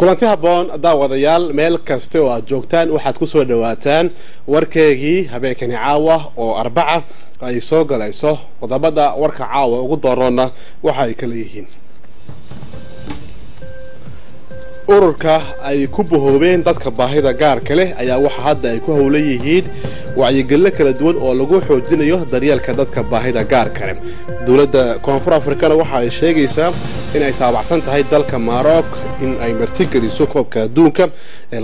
kulanti haboon daawadayaal meel kasta oo aad joogtaan waxaad ku soo dhawaataan warkeegii habeenkani caawa oo Arbaca ay soo galayso qodobada warka caawa ugu doorona waxa ay kala yihiin ururka ay ku bohoobeen dadka baahida gaarka leh ayaa waxa hadda ay ku howlan yihiin wacyigelin kala duwan oo lagu xoojinayo daryeelka dadka baahida gaarka leh dawladda Koonfur Afrikana waxa ay sheegaysaa in ay taabacsan tahay dalka Maroc in ay martigeliso koobka adduunka ee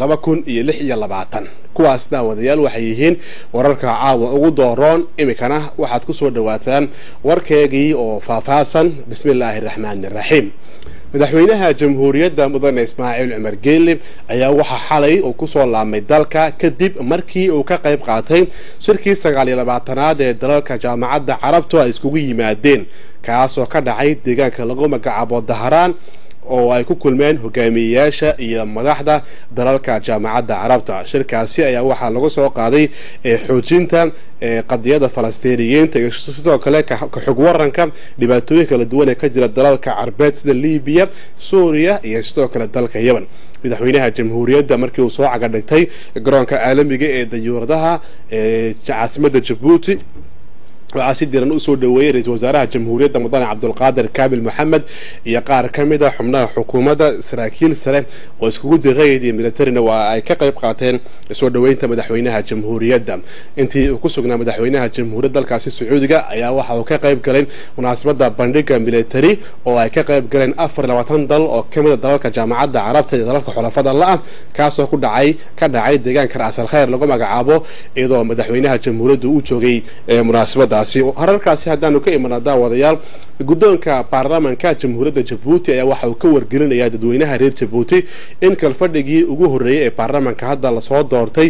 2026 kuwaas daawadayaal waxay yihiin wararka caawa ugu dooroon imikana waxaad ku soo dhawaataan warkeegii oo faahfaahsan bismillaahir rahmaanir rahiim madaxweynaha jamhuuriyadda mudane Ismaaciil Cumar Geelle ayaa waxa xalay uu ku soo laamay dalka kadib markii uu ka qayb qaatay shirkii 29aad ee dalalka jaamacadda Carabtu ay iskugu yimaadeen kaas oo ka dhacay deegaanka lagu magacaabo Dahraan oo ay ku kulmeen hogaamiyayaasha iyo madaxda dalalka jaamacadda Carabta shirkaasi ayaa waxa lagu soo qaaday xoojinta qadiyada Falastiiniyiinta iyo sidoo kale ka xog waranka dhibaatooyin kala duwan ee ka jira dalalka Carbeed sida Liibiya, Suuriya iyo sidoo kale dalka Yemen madaxweynaha jamhuuriyadda markii uu soo cagadhigtay garoonka caalamiga ee dayuuradaha caasimadda Djibouti وعسيد ديران أسود دوير رئيس وزراء جمهورية مدن عبد القادر كامل محمد يقار كامدة حمنا حكومة سراكيل سلام واسكود الرئيد ميلترنا وكقيب قاتين أسود دوير مدحوينها جمهورية دم أنت كسرنا مدحوينها جمهورية الكاسي السعودية يا واحد وكقيب قلنا مناسبة بندق ميلتري وكقيب قلنا أفر لوطن دل أو كامدة دل كجامعات عرب تدل كحلفاء الله كاسو كدعي دجان كرأس الخير لقوم عقابه إذا مدحوينها جمهورية وجوجي مناسبة hararkaasi haddaanu ka imanaa daawadayaal guddoonka baarlamaanka jamhuuriyadda Djibouti ayaa waxa uu ka wargelinayaa dadweynaha reer Djibouti in kalfadhigii ugu horeeyay ee baarlamaanka hadda la soo doortay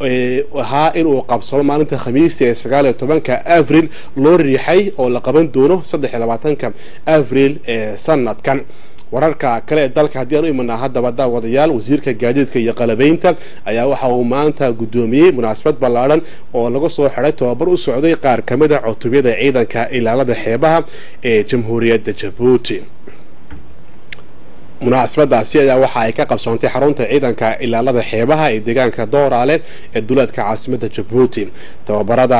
ahaa in uu qabsado maalinta Khamiista ee 19 Abriil loo riixay oo la qaban doono 23 Abriil ee sanadkan wararka kale ee dalka hadii aanu imanaa hadaba daawadayaal wasiirka gaadiidka iyo qalabaynta ayaa waxa uu maanta gudoomiyay munaasabad ballaaran oo lagu soo xiray tababar u socday qaar kamid ah cutubiyada ciidanka ilaalada xeebaha ee jamhuuriyadda Djibouti munaasabadaasi ayaa waxa ay ka qabsoontay xarunta ciidanka ilaalada xeebaha ee deegaanka Dooraale ee dawladka caasimadda Djibouti tababarada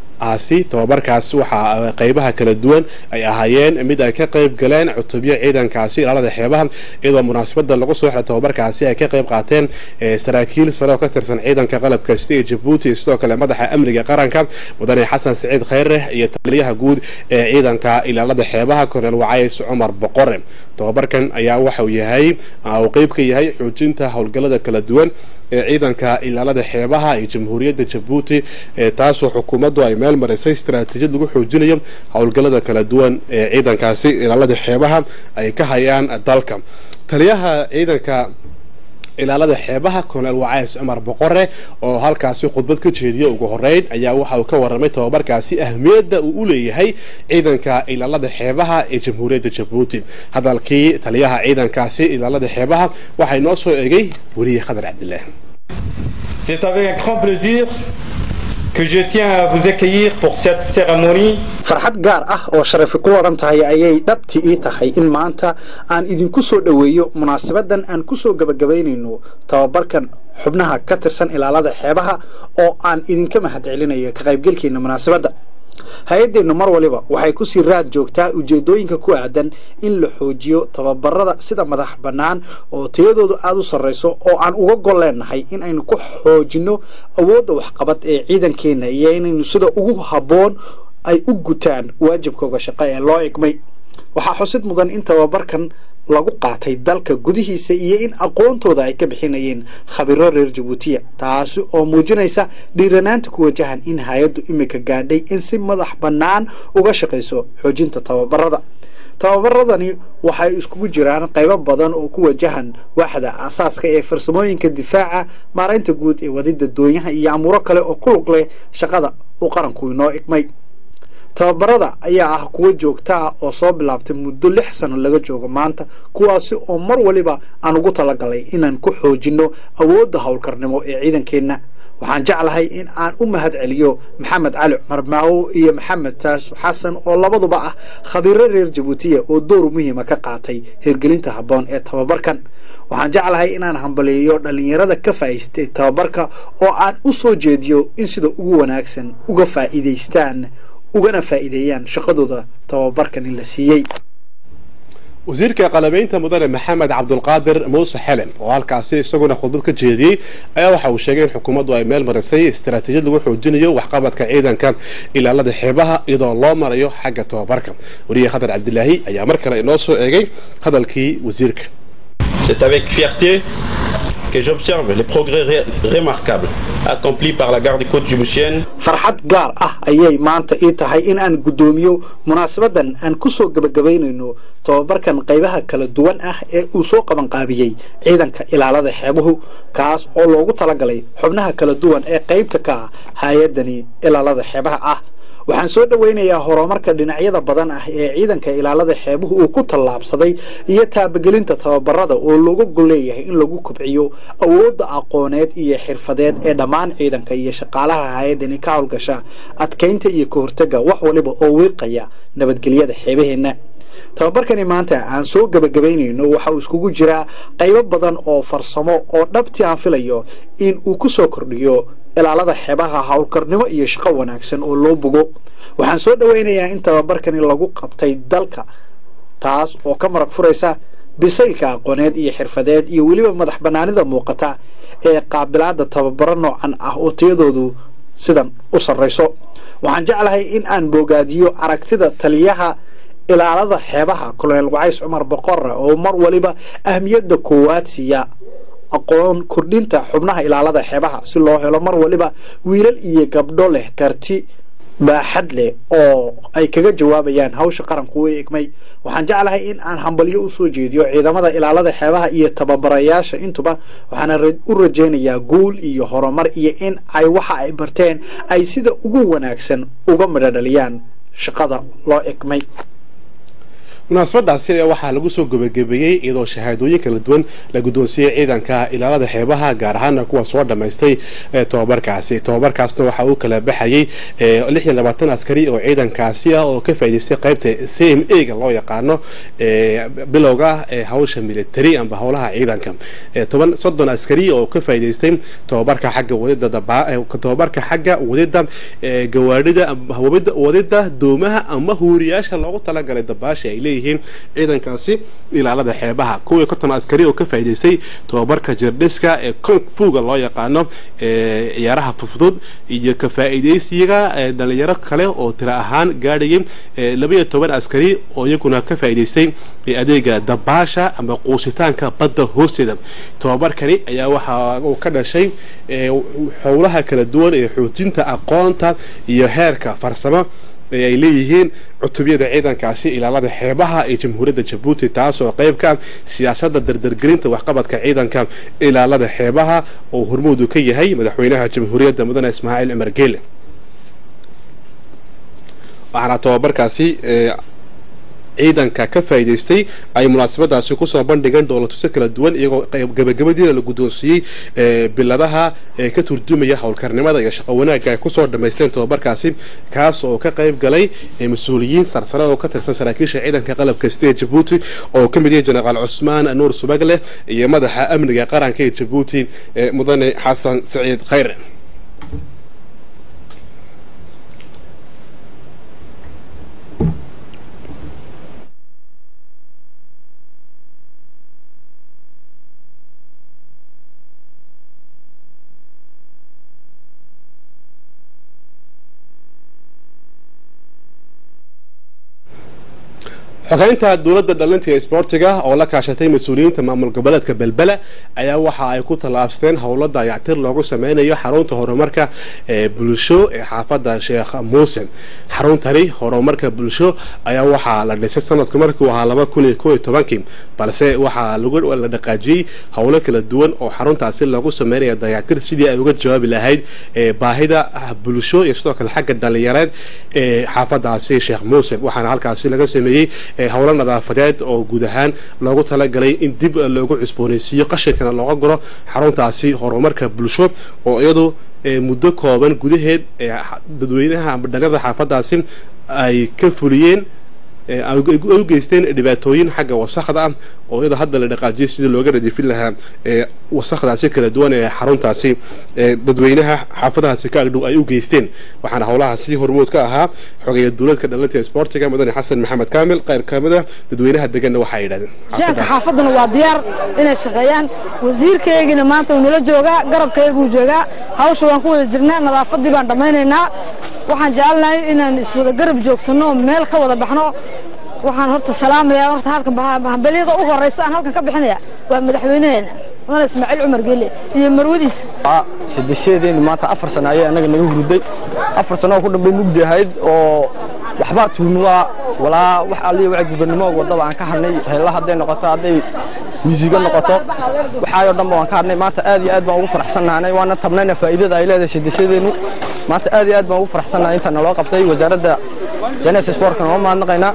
tababarkaas waxa qaybaha kala duwan ay ahaayeen mid ay ka qayb galeen cutubyo ciidankaasi ilaalada xeebaha iyadoo munaasabada lagu soo xiray tababarkaasi ay ka qayb qaateen saraakiil sare oo ka tirsan ciidanka qalabka sida ee Djibouti sidoo kale madaxa amniga qaranka mudane Xasan Saciid Khayre iyo taliyaha guud ee ciidanka ilaalada xeebaha Korneel Wacays Cumar Boqore tababarkan ayaa waxa uu yahay oo qayb ka yahay xoojinta howlgallada kala duwan ciidanka ilaalada xeebaha ee jamhuuriyadda Djibouti taasoo xukuumaddu ay meel marisay istiraatiijiyad lagu xoojinayo howlgallada kala duwan ee ciidankaasi ilaalada xeebaha ay ka hayaan dalka taliyaha ciidanka ilaalada xeebaha Korneel Wacays Cumar Boqore oo halkaasi khudbad ka jeediyay ugu horeyn ayaa waxa uu ka waramay tababarkaasi ahmiyadda uu u leeyahay ciidanka ilaalada xeebaha ee jamhuuriyadda Djibouti hadalkii taliyaha ciidankaasi ilaalada xeebaha waxay noo soo eegay wariye Khadar Cabdillah C'est avec un grand plaisir que je tiens à vous accueillir pour cette cérémonie. farxad gaar ah oo sharaf ku waran tahay ayay dhabti ii tahay in maanta aan idinku soo dhaweeyo munaasabadan aan ku soo gabagabeynayno tababarkan xubnaha ka tirsan ilaalada xeebaha oo aan idinka mahadcelinayo ka qaybgalkiina munaasabada hay'addeenu mar waliba waxay ku sii raad joogtaa ujeedooyinka ku aadan in la xoojiyo tababarada sida madax banaan oo tayadoodu aad u sareyso oo aan uga gol leenahay in aynu ku xoojino awoodda waxqabad ee ciidankeena iyo inaynu sida ugu haboon ay u gutaan waajibkooda shaqo ee loo igmay waxa xusid mudan in tababarkan lagu qaatay dalka gudihiisa iyo in aqoontooda ay ka bixinayeen khabiro reer Djibouti taas oo muujinaysa dhiiranaanta ku wajahan in hay'addu imika gaadhay in si madax banaan uga shaqeyso xoojinta tababaradani waxay iskugu jiraan qaybo badan oo ku wajahan waaxda asaaska ee farsamooyinka difaaca maareynta guud ee wadida doonyaha iyo amuro kale oo ku lug leh shaqada uu qaranku inoo igmay tababarada ayaa ah kuwa joogta ah oo soo bilaabtay muddo 6 sano laga joogo maanta kuwaasi oo mar waliba aan ugu talagalay inaan ku xoojino awoodda hawlkarnimo ee ciidankeena waxaan jeclahay in aan u mahad celiyo Maxamed Cali Cumar Maawo iyo Maxamed Taas Xasan oo labaduba ah khabiiro reer Djibouti oo door muhiim ah ka qaatay hirgelinta habboon ee tababarkan waxaan jeclahay inaan hambaliyo dhalinyarada ka faa'iideystay tababarka oo aan u soo jeediyo in sida ugu wanaagsan uga faa'iideystaan ugana faa'iideeyaan shaqadooda tababarkan in la siiyay wasiirka qalabeynta mudane Maxamed Cabdulqaadir Muuse Xelen oo halkaasi isaguna khudbad ka jeediyay ayaa waxa uu sheegay in xukuumaddu ay meel marisay istiraatiijiyad lagu xoojinayo waxqabadka ciidanka ilaalada xeebaha iyadoo loo marayo xagga tababarka wariye Khadar Cabdilaahi ayaa mar kale inoo soo eegay hadalkii wasiirka C'est avec fierté que j'observe les progrès remarquables accomplis par la garde côte djiboutienne. farxad gaar ah ayay maanta ii tahay in aan gudoomiyo munaasabadan aan ku soo gabagabeynayno tababarkan qaybaha kala duwan ah ee uu soo qaban qaabiyay ciidanka ilaalada xeebuhu kaas oo loogu talagalay xubnaha kala duwan ee qaybta ka ah hay'adani ilaalada xeebaha ah waxaan soo dhaweynayaa horumarka dhinacyada badan ah ee ciidanka ilaalada xeebuhu uu ku tallaabsaday iyo taabagelinta tababarada oo loogu goleeyahay in lagu kobciyo awoodda aqooneed iyo xirfadeed ee dhammaan ciidanka iyo shaqaalaha hay'adani ka hawlgasha adkeynta iyo ka hortagga wax waliba oo wiiqaya nabadgelyada xeebaheena tababarkani maanta aan soo gabagabeynayno waxa uu iskugu jiraa qaybo badan oo farsamo oo dhabti aan filayo in uu ku soo kordhiyo ilaalada xeebaha hawlkarnimo iyo shaqo wanaagsan oo loo bogo waxaan soo dhaweynayaa in tababarkani lagu qabtay dalka taas oo ka marag furaysa bisaylka aqooneed iyo xirfadeed iyo waliba madax banaanida muuqata ee qaabilaada tababaro noocan ah oo tayadoodu sidan u sareyso waxaan jeclahay in aan bogaadiyo aragtida taliyaha ilaalada xeebaha Colonel Wacays Cumar Boqorre oo mar waliba ahmiyadda koowaad siiya aqoon kordhinta xubnaha ilaalada xeebaha si loo helo mar waliba wiilal iyo gabdho leh karti baaxad leh oo ay kaga jawaabayaan hawsha qaranku ee egmay waxaan jeclahay in aan hambaliyo u soo jeediyo ciidamada ilaalada xeebaha iyo tababarayaasha intuba waxaan u rajeynayaa guul iyo horumar iyo in ay waxa ay barteen ay sida ugu wanaagsan uga midhaliyaan shaqada loo egmay munaasabadaasi waxaa lagu soo gabagabeeyay iyadoo shahaadooyin kala duwan la guddoonsiiyay ciidanka ilaalada xeebaha gaar ahaan kuwa soo dhameystay tababarkaasna waxa uu kala baxayay 26 askari oo ciidankaasi ah oo ka faa'iideystay qaybta CMA-ga loo yaqaano bilowga hawsha military amba howlaha ciidanka 30 askari oo ka faa'iideystay tababarka xagga wadida gawaarida wadida doomaha ama huuriyaasha loogu talagalay dabaasha ay ciidankaasi ilaalada xeebaha kuwa 50 askari oo ka faa'iideystay tababarka jirdhiska ee kung fu-ga loo yaqaano ciyaaraha fudud iyo ka faa'iideysiga dhalinyaro kale oo tira ahaan gaadhayay 12 askari oo iyaguna ka faa'iideystay adeega dabaasha ama quusitaanka badda hoosteeda tababarkani ayaa waxa uu ka dhashay howlaha kala duwan ee xoojinta aqoonta iyo heerka farsamo ay leeyihiin cutubiyada ciidankaasi ilaalada xeebaha ee jamhuuriyadda Djibouti taas oo qayb ka siyaasadda dardargelinta waxqabadka ciidanka ilaalada xeebaha oo hormuud ka yahay madaxweynaha jamhuuriyadda mudane Ismaaciil Cumar Geele waxaana tababarkaasi ciidanka ka faa'iideystay ay munaasabadaasi ku soo bandhigeen dawladda kala duwan iyagoo gabagabadii la guddoonsiiyay biladaha ka turjumaya hawlkarnimada iyo shaqo wanaagga ay ku soo dhameysteen tababarkaasi kaas oo ka qayb galay mas'uuliyiin sarsare oo ka tirsan saraakiisha ciidanka qalabka sida Djibouti oo ka mid yahay General Cusmaan Nuur Subagle iyo madaxa amniga qaranka ee Djibouti mudane Xasan Saciid Khayre xogeynta dawladda dhalinta isboortiga oo la kaashatay mas'uuliyiinta maamul goboleedka Belbela ayaa waxa ay ku talaabsteen hawlo dayactir loogu sameeyo xarunta horumarka bulsho ee xaafadda Sheekh Muuse xaruntani horumarka bulsho ayaa waxa la dhisay sanadkii markii uu ahaa 2011 balse waxa lagu la dhaqaajiyay hawlo kala duwan oo xaruntaasi lagu sameeyo dayactir sidii ay uga jawaabi lahayd baahida bulsho iyo sidoo kale xagga dhalinyarada ee xaafaddaasi Sheekh Muuse waxaana halkaasi laga sameeyay hawlo nadaafadeed oo guud ahaan loogu talagalay in dib loogu cusboonaysiiyo qashinkana looga guro xaruntaasi horumarka bulsho oo iyadu muddo kooban gudaheed dadweynaha ama dhalinyarada xaafaddaasi ay ka fuliyeen ay u geysteen dhibaatooyin xagga wasakhda ah oo iyada hadda la dhaqaajiyay sidii looga nadiifin lahaa wasakhdaasi kala duwan ee xaruntaasi dadweynaha xaafadahaasi ka agdhow ay u geysteen waxaana hawlahaasi hormood ka ahaa xogeeya dawladda dhalinta isboortiga mudane xasan maxamed kaamil qayr kamida dadweynaha deegaanka waxa ay yiraahdeen shaqada xaafaduna waa diyaar inay shaqeeyaan wasiirkeegina maanta uu nala joogaa garabkeegu joogaa hawsha waan ku wada jirnaa nadaafadii baan dhameynaynaa waxaan jecelnahay inaan iswada garab joogsano meel ka wada baxno waxaan horta salaamayaa horta halkan hambaliyada ugu horeysa aan halkan ka bixinaya waa madaxweynaheena mudane Ismaaciil Cumar Geele iyo marwadiisa siddeedeedii maanta 4 sano ayay anaga naga hurday 4 sano ku dhanbay mugdi ahayd oo waxba tuurnaa walaa wax aliyo wacyi gudnimo wadada aan ka hadnay heelaha haday noqoto haday musiga noqoto waxaayo dhanba waan ka hadnay maanta aad iyo aad baan ugu faraxsanahay waana tabnayna faa'iidada ay leedahay siddeedeenu maanta aad iyo aad baan ugu faraxsanahay inta naloo qabtay wasaaradda Jannah Sportka oo maadnaqayna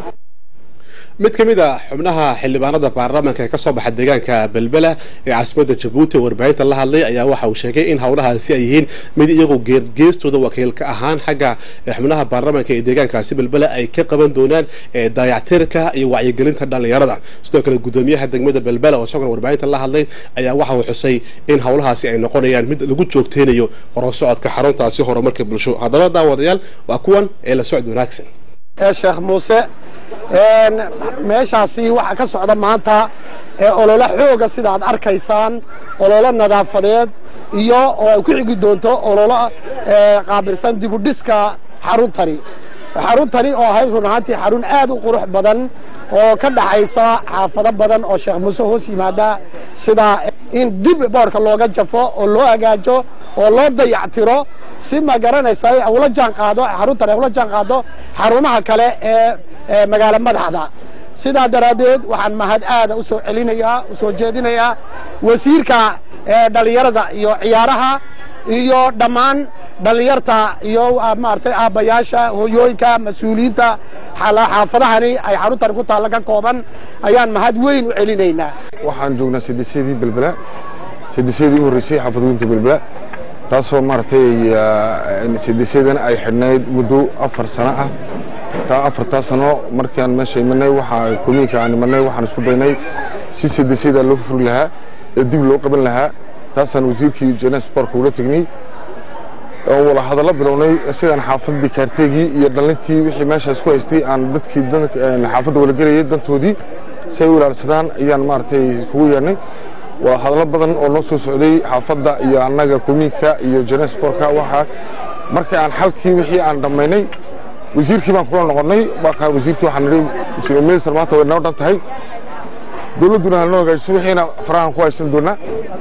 mid kamid ah xubnaha xildhibaanada baarlamaanka ee ka soo baxay deegaanka Belbela ee caasimadda Djibouti warbaahinta la hadlay ayaa waxa uu sheegay in hawlahaasi ay yihiin mid iyagu geestooda wakiilka ahaan xagga xubnaha baarlamaanka ee deegaankaasi Belbela ay ka qaban doonaan dayactirka iyo wacyigelinta dhalinyarada sidoo kale gudoomiyaha degmada Belbela oo isagoo warbaahinta la hadlay ayaa waxa uu xusay in hawlahaasi ay noqonayaan mid lagu joogteenayo horusocodka xaruntaasi horumarka bulsho haddaba daawadayaal waa kuwan ee la socod wanaagsan Sheekh Muuse meeshaasi waxa ka socda maanta olole xooga sida aad arkaysaan olole nadaafadeed iyo oo ku xigi doonto olole qaabilsan dib u dhiska xaruntani oo ahayd runaantii xarun aad u qurux badan oo ka dhaxaysa xaafado badan oo Sheekh Muuse hoos yimaada sida in dib boorka looga jafo oo loo hagaajo oo loo dayactiro si ma garanaysa ay ula jaan qaado xaruntani ula jaan qaado xarumaha kale ee magaala madaxda sida daraadeed waxaan mahad aad u soo celinayaa u soo jeedinayaa wasiirka dhalinyarada iyo ciyaaraha iyo dhammaan dhalinyarta iyo maartay aabayaasha hooyooyinka mas'uuliyiinta xaafadahani ay xaruntan ku taal ka kooban ayaan mahad weyn u celinaynaa waxaan joognaa siddeedii Belbela siddeedii horeysay xaafadooyinka Belbela taasoo maartay siddeedan ay xidhnayd muddo 4 sano ah afartaa sano markaan meesha imanay waxa komiinka aan imanay waxaan isku daynay si siddeeda loo furi lahaa ee dib loo qaban lahaa taasaan wasiirkii Jannah Sportka ula tagnay oo wala hadallo bilownay sidaan xaafadii kaarteegii iyo dhalintii wixii meesha isku haystay aan dadkii xaafadda wala galay dantoodii say u ilaalsadaan ayaan maartay kugu yeernay waa hadallo badan oo noo soo socday xaafadda iyo annaga komiinka iyo Jannah Sportka waxa markii aan xalkii wixii aan dhameynay wasiirkii baan kula noqonay baa wasiirkii waxaan niri wasiir minister maanta way noo dhantahay dawladuna noo hagaajiso wixiina farahan ku haysan doona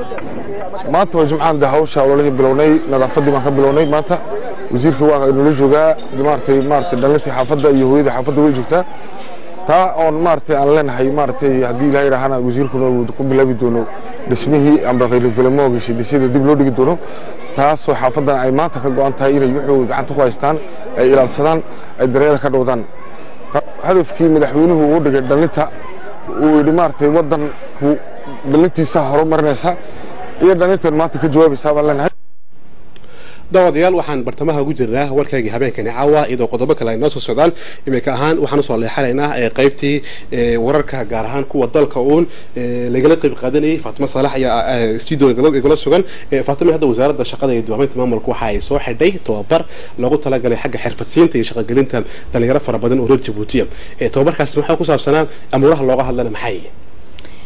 maanta waa jumcaan hawsha walahi bilownay nadaafadii baan ka bilownay maanta wasiirkii waa inoo joogaa maartay dhalintii xaafadda iyo hooyada xaafadda way joogtaa taa oo maartay aan leenahay maartay hadii ilaahay yiraahana wasiirkuna uu ku bilaabi doono dhismihii amba qeylifilmooga shidisida dib loo dhigi doono taasoo xaafadan ay maanta ka go'an tahay inay wuxuu gacanta ku haystaan ay ilaalsadaan ay dareeraha ka dhawdaan hadafkii madaxweynuhu uu dhigay dhalinta uu yiri maartay wadanku dhalintiisa horumarinaysa iyo dhalintan maanta ka jawaabaysa baan leenahay daawadayaal waxaan bartamaha ugu jirnaa warkaygii habeenkani caawa iyadoo qodobo kale ay noo soo socdaan iminka ahaan waxaan usoo leexanaynaa qaybtii wararka gaar ahaan kuwa dalka uun lagala qayb qaadanayay Fatima Salax ayaa studio igala sugan Fatima hadda wasaaradda shaqada iyo dibaaminta maamulka waxa ay soo xidhay tababar lagu talagalay xagga xirfadsiinta iyo shaqagelinta dhalinyaro fara badan oo reer Djibouti tababarkaas waxa ku saabsanaa amuuraha looga hadlana maxay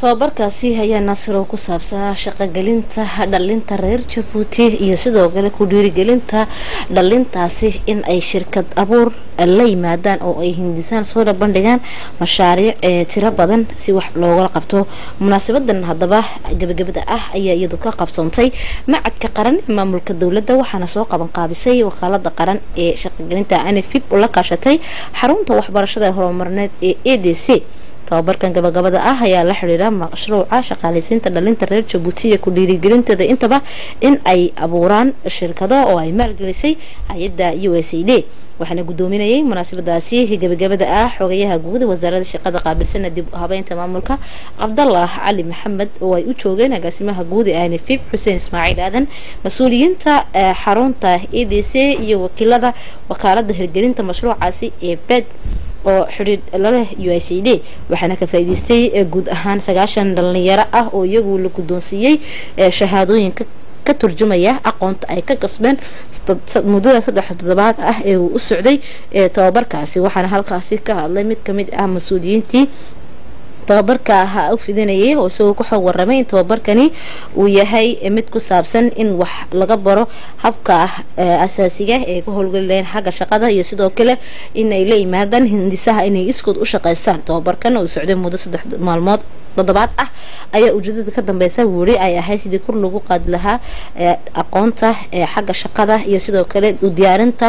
tababarkaasi ayaa Nasro ku saabsan shaqagelinta dhalinta reer Djibouti iyo sidoo kale ku dhiirigelinta dhalintaasi in ay shirkad abuur la yimaadaan oo ay hindisaan soo bandhigaan mashaariic tiro badan si wax looga qabto munaasabadan hadaba gabagabada ah ayaa iyadu ka qabsoontay macadka qaran maamulka dawladda waxaana soo qaban qaabisay wakaalada qaran ee shaqagelinta ANFIP oo la kaashatay xarunta waxbarashada horumarneed ee EDC tababarkan gabagabada ah ayaa la xiriira mashruuca shaqaaleysiinta dhalinta reer Djibouti ee ku dhiirigelinteeda intaba in ay abuuraan shirkado oo ay maalgelisay hay'adda USAID waxaana gudoominayay munaasabadaasi gabagabada ah xogayaha guud wasaaradda shaqada qaabilsan dib u habeynta maamulka Cabdallah Ali Maxamed oo ay u joogeen agaasimaha guud ee ANFIP Xuseen Ismaaciil Aadan mas'uuliyiinta xarunta EDC iyo wakiilada wakaaladda hirgelinta mashruucaasi ee BED oo xiriir la leh USAID waxaana ka faa'iideystay guud ahaan 9 dhalinyaro ah oo iyagu la gudoonsiiyay shahaadooyinka ka turjumaya aqoonta ay ka qasbeen mudada 3 toddobaad ah ee uu u socday tababarkaasi waxaana halkaasi ka hadlay mid kamid ah mas'uuliyiintii tababarka u fidinayay oo soo ku xog waramay in tababarkani uu yahay mid ku saabsan in wax laga baro habka asaasiga ee ku howlgaleen xagga shaqada iyo sidoo kale in ay la yimaadaan hindisaha inay iskood u shaqeystaan tababarkan oo socday muddo 3 maalmood toddobaad ah ayaa ujeedada ka dambeysay wuri ay ahayd sidii kor lagu qaad lahaa aqoonta xagga shaqada iyo sidoo kale u diyaarinta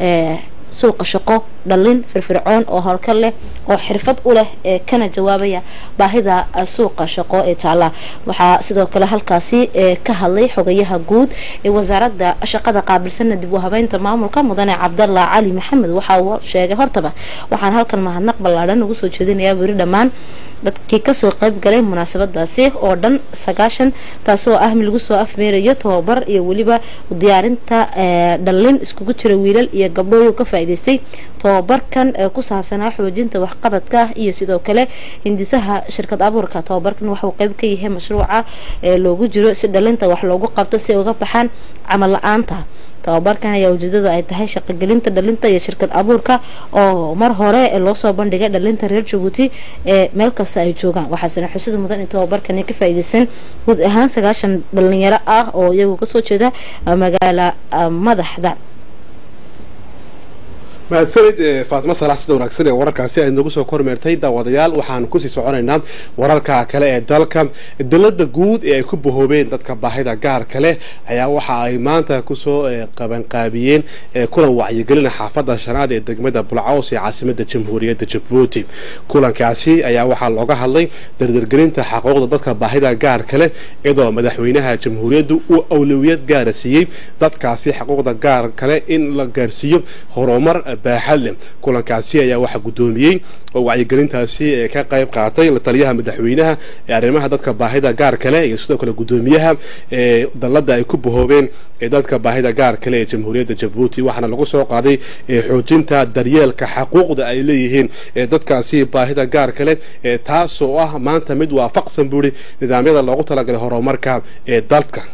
suuqa shaqo dhalin firfircoon oo halka leh oo xirfad u leh kana jawaabaya baahida suuqa shaqo ee taala waxa sidoo kale halkaasi ka hadlay xogayaha guud ee wasaaradda shaqada qaabilsan dib u habeynta maamulka mudane Cabdallah Ali Maxamed waxa uu sheegay hortaba waxaan halkan mahadnaq ballaaran ugu soo jeedinayaa wari dhamaan dadkii ka soo qayb galay munaasabadaasi oo dhan 9 taasoo ah mid lagu soo afmeerayo tababar iyo waliba diyaarinta dhalin iskugu jira wiilal iyo gabdho ka faa'iideystay tababarkan ku saabsanaa xoojinta waxqabadka iyo sidoo kale hindisaha shirkad abuurka tababarkan waxa uu qayb ka yahay mashruuca loogu jiro si dhalinta wax loogu qabto si uga baxaan amal la'aanta tababarkan ayaa ujeedada ay tahay shaqagelinta dhalinta iyo shirkad abuurka oo mar hore loo soo bandhigay dhalinta reer Djibouti ee meel kasta ay joogaan waxaana xusid mudan in tababarkan ay ka faa'iideysan guud ahaan 9 dhalinyaro ah oo iyagu ka soo jeeda magaala madaxda mahadsanid Faatma Salax sida wanaagsan ee wararkaasi ay nagu soo kormeertay daawadayaal waxaan ku sii soconaynaa wararka kale ee dalka dawladda guud ee ay ku bohoobeen dadka baahida gaarka leh ayaa waxa ay maanta ku soo qaban qaabiyeen kulan wacyigelin xaafadda shanaad ee degmada Bulcaws ee caasimadda Jamhuuriyadda Djibouti kulankaasi ayaa waxa looga hadlay dardargelinta xuquuqda dadka baahida gaarka leh iyadoo madaxweynaha Jamhuuriyaddu uu awlawiyad gaar ah siiyay dadkaasi xuquuqda gaarka leh in la gaarsiiyo horumar baaxad kulankaasi ayaa waxa gudoomiyay oo wacyigelintaasi ka qayb qaatay la taliyaha madaxweynaha ee arrimaha dadka baahida gaarka leh iyo sidoo kale gudoomiyaha dalladda ay ku bohoobeen dadka baahida gaarka leh ee Jamhuuriyadda Djibouti waxaana lagu soo qaaday xoojinta daryeelka xuquuqda ay leeyihiin dadkaasi baahida gaarka leh taasoo ah maanta mid waafaqsan buuri nidaamyada loogu talagalay horumarka ee dalka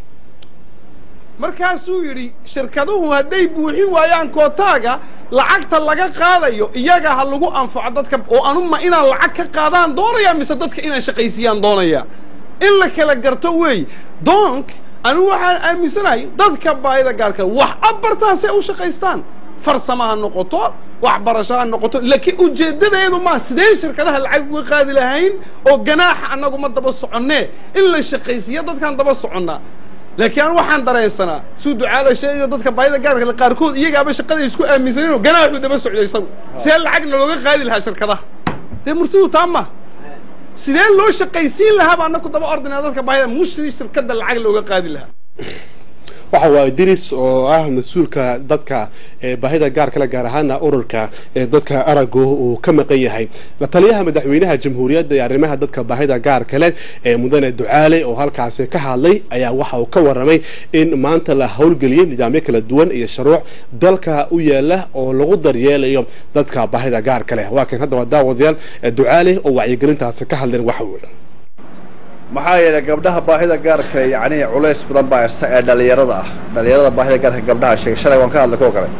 markaasuu yiri shirkaduhu haday buuxin waayaan kootaaga lacagta laga qaadayo iyaga ha lagu anfaco dadka oo anuma inaan lacag ka qaadaan doonaya mise dadka inaan shaqaysiiyaan doonaya in la kala garto way donc anu waxaan aaminsanahay dadka baahida gaarka wax abartaasay u shaqaystaan farsamaha noqoto wax barashaha noqoto laakiin ujeedadeedu ma sidee shirkadaha lacag uga qaadi lahayn oo ganaax anagu ma daba soconne in la shaqaysiyo dadkan daba soconna laakiin aan waxaan dareensanaa suu ducaala sheeyo dadka baahida gaarka qaarkood iyagaaba shaqada isku aaminsaneen ganaaxu daba socday isagu sidee lacagna looga qaadi lahaa shirkadaha murtidu taama sidee loo shaqaysiin lahaa baan ku daba ordinaa dadka baahida mushri shirkada lacag looga qaadi lahaa waxa waa Idris oo ah mas'uulka dadka baahida gaarka la gaar ahaan ururka dadka arago uu ka maqan yahay la taliyaha madaxweynaha Jamhuuriyadda ee arrimaha dadka baahida gaarka leh mudane Ducaale oo halkaas ka hadlay ayaa waxa uu ka waramay in maanta la howlgeliyay nidaamyo kala duwan iyo shuruuc dalka u yaala oo lagu daryeelayo dadka baahida gaarka leh waa kan hadda daawadayaal Ducaale oo wacyigelintaas ka hadleen waxa uu maxaa yeelay gabdhaha baahida gaarka yani culays badan baa ee dhalinyarada baahida gaarka gabdhaha sheegay shalay waan ka hadlay koo kale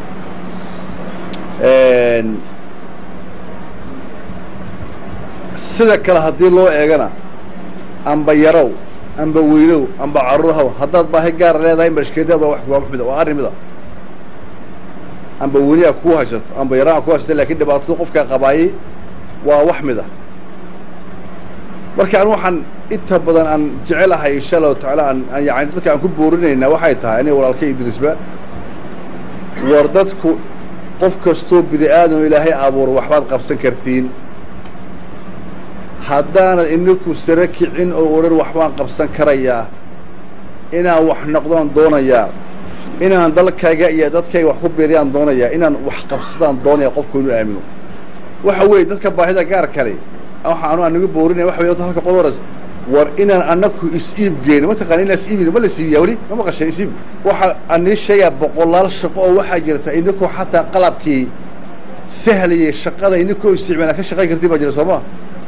sida kale haddii loo eegana amba yarow amba weynow amba caruurhaw haddaad baahi gaar leedahay mashkeedaada wax kuwa mid waa arrimida amba weyniya ku haysato amba yaraa ku haysato laakiin dhibaatada qofka qabaayay waa wax mid ah marka aan waxaan inta badan aan jecelahay insha Allah taala aan yaani dadka aan ku boorinayna waxay tahay inay walaalkay Idrisba war dadku qof kasto bidi aadam ilaahay abuur waxbaad qabsan kartiin haddana inaku sarakicin oo oran waxbaan qabsan karaya inaan wax noqdaan doonaya inaan dalkayga iyo dadkayga wax ku beeriyaan doonaya inaan wax qabsadaan doonaya qofku inuu aamino waxa weey dadka baahida gaar kale waxaan anigu boorinay wax weey halka qoloras war inaan anaku is-iib geeyno ma taqaan in la is-iibino ma la siibiyo wali ma qashay is-iib waxa aan sheegay boqolaal shaqo oo waxa jirta inaku xataa qalabkii sahliyay shaqada inaku isticmaala ka shaqay kartii ma jiro Soomaa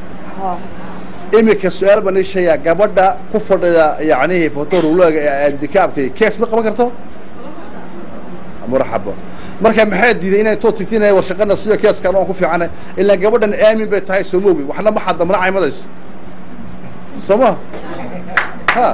imika su'aal baan sheegay gabadha ku fadhida yaani fotoruulaga ee dikaabkay kees ma qaban karto marxaba marka maxay diiday inay toos tigtinay war shaqada sida kees ka ku fiican ila gabadhan aamin bay tahay Soomaali waxna ma xad maracay madays Soomaa ha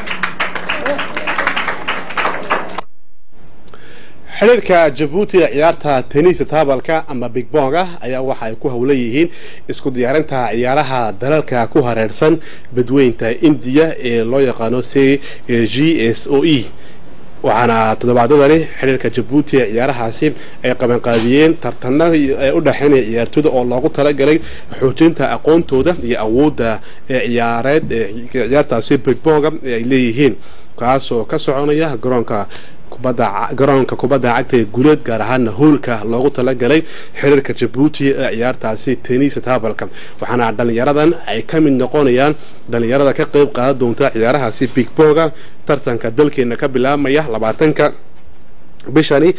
xiriirka Djibouti ciyaarta tennis taabalka ama big bonga ayaa waxa ay ku hawlan yihiin isku diyaarinta ciyaaraha dalalka ku hareersan badweynta India ee loo yaqaan GSOE waxaana toddobaadadani xiriirka Djibouti ciyaarahaasi ay qaban qaadiyeen tartanada u dhaxeynaya ciyaartooyda oo loogu talagalay xoojinta aqoontooda iyo awoodda ciyaareed ciyaartaasi big bonga ay leeyihiin kaasoo ka soconaya garoonka kubadda cagta ee guuleed gaar ahaan hoolka loogu talagalay xiriirka Djibouti ciyaartaasi tennis taabalka waxaana dhalinyaradan ay ka mid noqonayaan dhalinyarada ka qayb qaadan doonta ciyaarahaasi big bonga tartanka dalkeena ka bilaabmaya 20ka bishani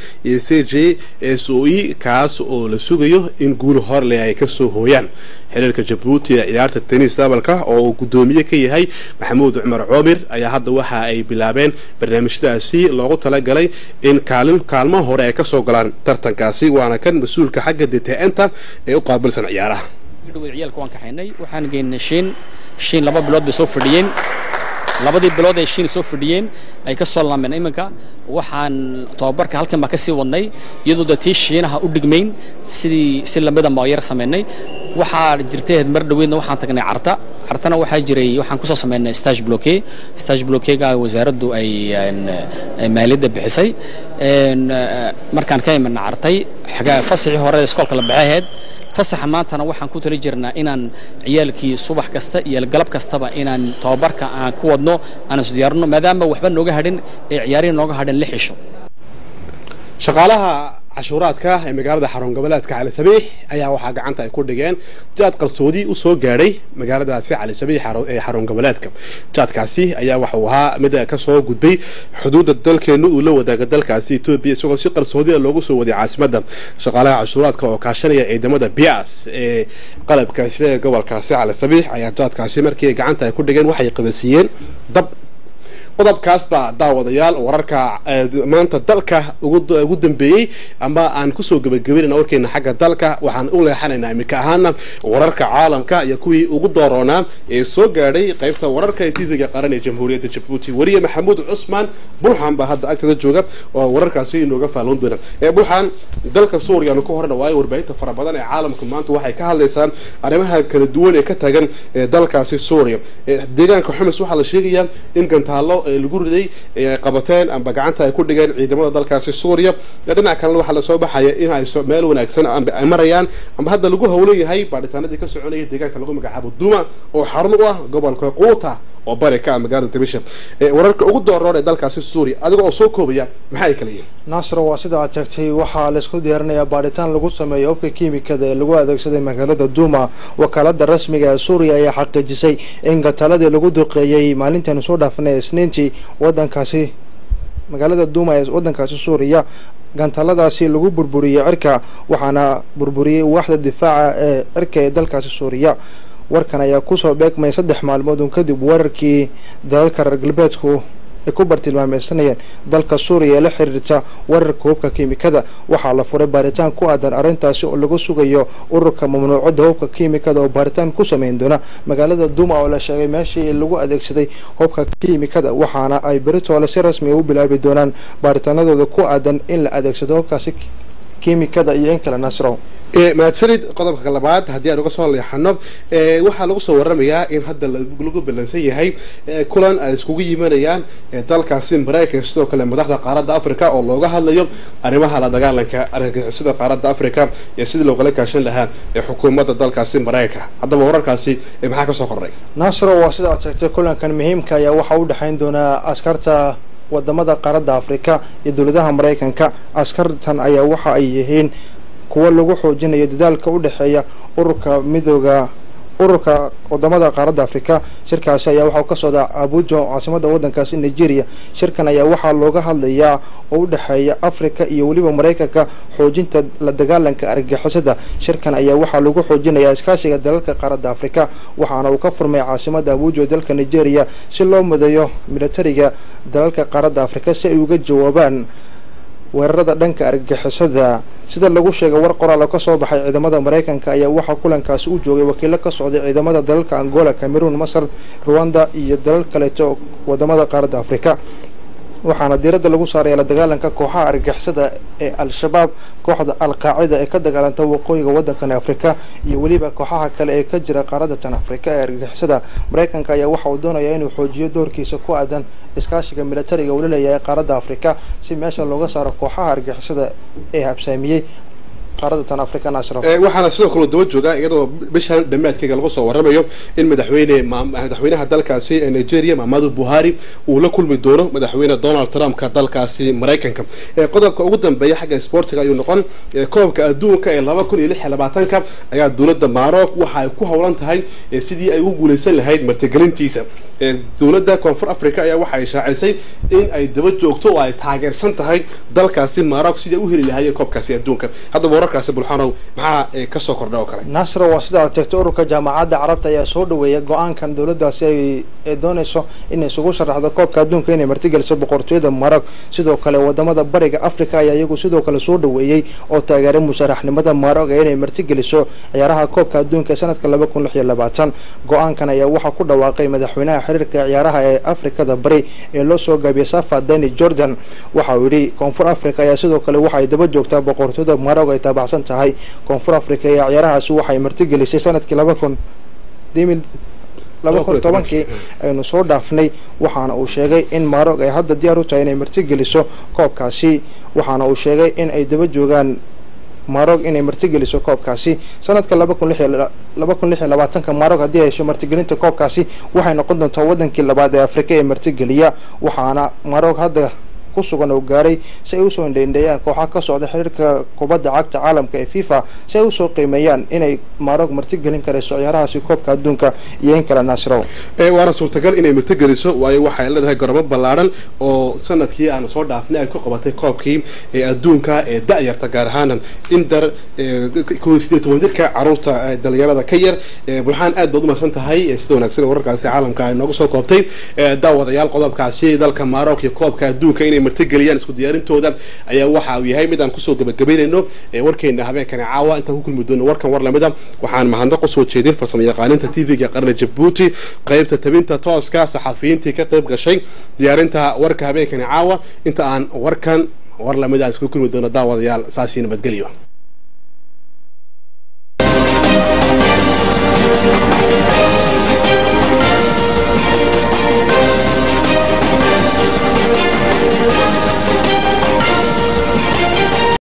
GSOE kaas oo la sugayo in guul hor leh ay ka soo hooyaan xiriirka Djibouti ciyaarta tennis taabalka oo gudoomiye ka yahay Maxamuud Cumar Coomir ayaa hadda waxa ay bilaabeen barnaamijdaasi loogu talagalay in kaalmo hore ay ka soo galaan tartankaasi waana kan mas'uulka xagga DTN-ta ee u qaabilsan ciyaaraha ciyaalka waan ka xaynay waxaan geynay shin laba bilood bay soo fadhiyeen labadii bilood ay shin soo fadhiyeen ay ka soo laameen imanka waxaan tababarka halkan ma ka sii wadnay iyadoo dadii shiinaha u dhigmeyn si lamada ma yar sameynay waxa jirtay mar dhaweedna waxaan tagnay cartana waxa jiray waxaan ku soo sameynay stage blockade-ga wasaaraddu ay maaliyadda bixisay markaan ka iman cartay xagaa fasaxii hore iskoolka la baxayd fasaxa maantana waxaan ku tali jirnaa inaan ciyaalkii subax kasta iyo galab kastaba inaan tababarka aan ku wadno aan isku diyaarino maadaama waxba nooga hadhin ee ciyaariin nooga hadhin la xisho shaqaalaha cashuuraadka ee magaalada xarun goboleedka Cali Sabiix ayaa waxa gacanta ay ku dhigeen jaad qarsoodi u soo gaaray magaaladaasi Cali Sabiix ee xarun goboleedka jaadkaasi ayaa waxa uu ahaa mid ka soo gudbay xuduudda dalkeenu uu la wadaaga dalkaasi Itoobiya isagoo si qarsoodi loogu soo waday caasimadda shaqaalaha cashuuraadka oo kaashanaya ciidamada BIAS ee qalabka sida gobolkaasi Cali Sabiix ayaa jaadkaasi markii gacanta ay ku dhigeen waxay qabasiyeen dab qodobkaas baa daawadayaal wararka maanta dalka ugu dambeeyay ama aan ku soo gabagabeynaa warkeena xagga dalka waxaan u leexanaynaa imika ahaana wararka caalamka iyo kuwii ugu dooroonaa ee soo gaadhay qaybta wararka ee TV-ga qaran ee Jamhuuriyadda Djibouti wariye Maxamuud Cusmaan Bulxan baa hadda agtada jooga oo wararkaasi inooga faalan doona Bulxan dalka Suuriya ku horna way warbaahinta fara badan ee caalamka maanta waxay ka hadlaysaa arrimaha kala duwan ee ka tagan dalkaasi Suuriya deegaanka Xumus waxa la sheegayaa in gantaalo lagu riday qabateen amba gacanta ay ku dhigeen ciidamada dalkaasi Suuriya dhinaca kale waxa la soo baxaya in ay meel wanaagsan ay marayaan amba hadda lagu hawlan yahay baaritaanadii ka soconayay deegaanka lagu magacaabo Duma oo xarun u ah gobolka Quuta oo bari ka magaalada Tibisha wararka ugu doorroon ee dalkaasi Suuriya adiga oo soo koobaya maxay kala yihiin Nasro waa sida aad tagtay waxa la isku diyaarinayaa baaritaan lagu sameeyo hubka kiimikada ee lagu adeegsaday magaalada Duma wakaalada rasmiga ee Suuriya ayaa xaqiijisay in gataladii lagu duqeeyay maalintan soo dhaafnay Isniintii wadankaasi magaalada Duma ee wadankaasi Suuriya gantaladaasi lagu burburiyay cirka waxaana burburiyay waaxda difaaca ee cirka ee dalkaasi Suuriya warkan ayaa ku soo beegmay 3 maalmood kadib wararkii dalalka reer galbeedku ay ku bartilmaameysanayeen dalka Suuriya ee la xiriirta weerarka hubka kiimikada waxaa la furay baaritaan ku aadan arrintaasi oo lagu sugayo ururka mamnuucada hubka kiimikada oo baaritaan ku sameyn doona magaalada Douma oo la sheegay meeshii lagu adeegsaday hubka kiimikada waxaana ay beritoole si rasmi ah u bilaabi doonaan baaritaanadooda ku aadan in la adeegsado hubkaasi kiimikada iyo in kala nasro mahadsanid qodobka labaad haddii aan uga soo leexano waxaa lagu soo waramayaa in hadda lagu balansan yahay kulan ay iskugu yimaanayaan dalkaasi Mareykanka sidoo kale madaxda qaaradda Afrika oo looga hadlayo arrimaha la dagaalanka argagixisada qaaradda Afrika iyo sidii looga kaashan lahaa xukuumadda dalkaasi Mareykanka haddaba wararkaasi maxaa ka soo qoray nasro waa sida aad sheegtay kulankan muhiimka ayaa waxa u dhaxayn doona askarta wadamada qaaradda Afrika iyo dawladaha Mareykanka askartan ayaa waxa ay yihiin kuwa lagu xoojinayo dadaalka u dhaxeeya ururka wadamada qaaradda Afrika shirkaasi ayaa waxa ka socda Abuja caasimada wadankaasi Nigeria shirkan ayaa waxa looga hadlayaa oo u dhaxeeya Afrika iyo waliba Mareykanka xoojinta la dagaalanka argagixisada shirkan ayaa waxa lagu xoojinayaa iskaashiga dalalka qaaradda Afrika waxaana uu ka furmay caasimada Abuja dalka Nigeria si loo mideeyo militariga dalalka qaaradda Afrika si ay uga jawaabaan weerarada dhanka argagixisada sida lagu sheegay war qoraal ka soo baxay ciidamada Mareykanka ayaa waxa kulankaasi u joogay wakiilo ka socday ciidamada dalalka Angola, Cameroon, Masar, Rwanda iyo dalal kale oo wadamada qaaradda Afrika waxaana diiradda lagu saaray la dagaalanka kooxaha argagixisada ee Al-Shabaab kooxda Al-Qaacida ee ka dagaalanta waqooyiga wadankan Afrika iyo waliba kooxaha kale ee ka jira qaaradda Afrika ee argagixisada Mareykanka ayaa waxa uu doonayaa inuu xoojiyo doorkiisa ku aadan iskaashiga militariga uu leeyahay qaaradda Afrika si meesha looga saaro kooxaha argagixisada ee habsaamiyay qaaradda Afrika nasro waxaana sidoo kale daba jooga iyadoo bishan dhamaadkeega lagu soo waramayo in madaxweynaha dalkaasi Nigeria Muhammadu Buhari uu la kulmi doono madaxweyne Donald Trump ka dalkaasi Mareykanka qodobka ugu dambeeya xagga sportiga ayuu noqon koobka adduunka ee 2026 ayaa dawladda Maroc waxa ay ku howlan tahay sidii ay u guuleysan lahayd martigelintiisa dawladda Koonfur Afrika ayaa waxa ay shaacisay in ay daba joogto oo ay taageersan tahay dalkaasi Maroc sidii u heli lahaayeen koobkaasi adduunka hadda wararkaasi bulxanow maxaa ka soo kordhay oo kale nasro waa sida aad sheegtay ururka jaamacadda carabta ayaa soo dhaweeyay go'aankan dawladdaasi ay doonayso in isugu sharaxdo koobka adduunka inay martigeliso boqortooyada Maroc sidoo kale wadamada bariga Afrika ayaa iyagu sidoo kale soo dhaweeyay oo taageeray musharaxnimada Maroc inay martigeliso ciyaaraha koobka adduunka sanadka 2026 go'aankan ayaa waxa ku dhawaaqay madaxweynaha xiriirka ciyaaraha ee Afrikada bari ee loo soo gaabiyay Safa Dani Jordan waxa uu yiri Koonfur Afrika ayaa sidoo kale waxa ay daba joogtaa boqortooyada Maroc ay taabacsan tahay Koonfur Afrika ee ciyaarahaas waxay martigelisay sanadkii 2010 aynu soo dhaafnay waxaana uu sheegay in Maroc ay hadda diyaar u tahay inay martigeliso koobkaasi waxaana uu sheegay in ay daba joogaan Maroc inay martigeliso koobkaasi sanadka 2026 Maroc hadii ay hesho martigelinta koobkaasi waxay noqon doontaa wadankii labaad ee Afrika ee martigeliya waxaana Maroc hadda ku sugan oo gaaray si ay u soo indheeyaan kooxaha ka socda xiriirka kubadda cagta caalamka ee FIFA si ay u soo qiimeeyaan inay Maroc martigelin karayso ciyaarahaasi koobka adduunka iyo in kala nasro waana suurtagal inay martigeliso waayo waxay leedahay garamo ballaaran oo sanadkii aan soo dhaafnay ay ku qabatay koobkii ee adduunka ee da'yarta gaar ahaan indar 18 jirka caruurta dhalinyarada ka yar bulxaan aad baad u mahadsan tahay sida wanaagsan wararkaasi caalamka ay noogu soo koobtay daawadayaal qodobkaasi dalka Maroc iyo koobka adduunka inay martigeliyaan isku diyaarintooda ayaa waxa uu yahay mid aan ku soo gabagabeynayno warkeena habeenkan caawa inta ku kulmi doono warkan war lamida waxaan mahadnaq u soo jeedin farsamayaqaaninta TV-ga qarna Djibouti qaybta tabinta tooska saxafiyiintii ka qayb gashay diyaarinta warka habeenkan caawa inta aan warkan war lamida isku kulmi doono daawadayaal saasi nabadgelyo